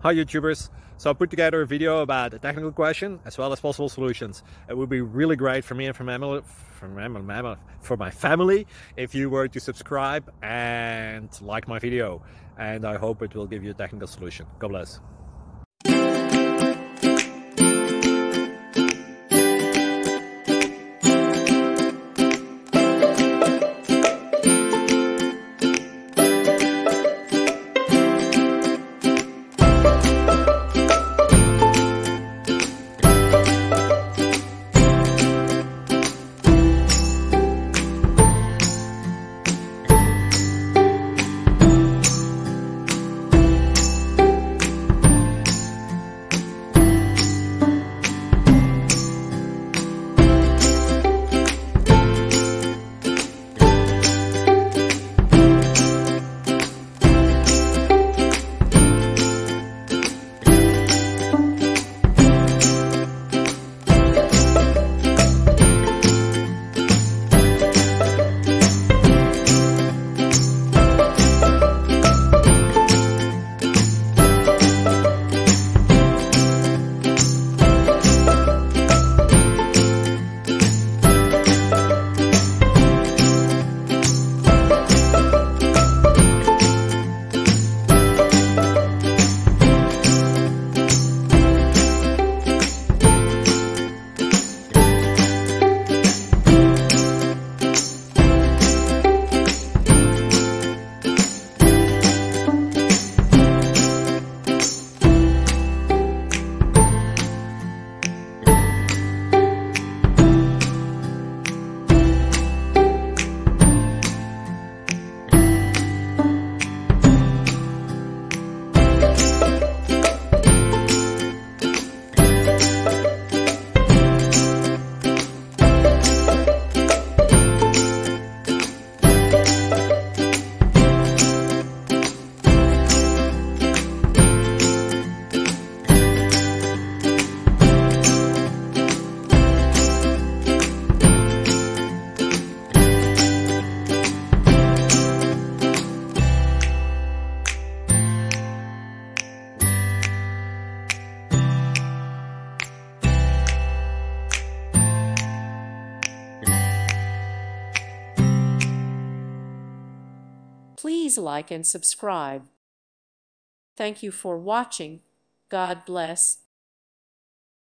Hi YouTubers! So I put together a video about a technical question as well as possible solutions. It would be really great for me and for my family if you were to subscribe and like my video, and I hope it will give you a technical solution. God bless. Please like and subscribe. Thank you for watching. God bless.